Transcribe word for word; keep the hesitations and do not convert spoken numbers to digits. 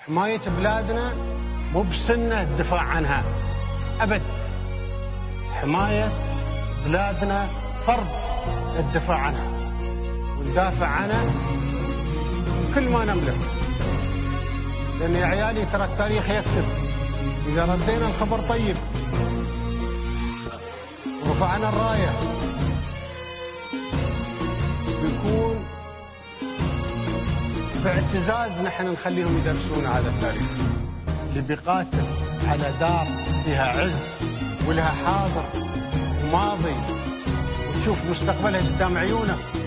حماية بلادنا مو بسنة الدفاع عنها أبد. حماية بلادنا فرض الدفاع عنها، وندافع عنها كل ما نملك، لأن يا عيالي ترى التاريخ يكتب إذا ردينا الخبر طيب ورفعنا الراية بيكون باعتزاز نحن نخليهم يدرسون هذا التاريخ. اللي بيقاتل على دار فيها عز ولها حاضر وماضي وتشوف مستقبلها قدام عيونه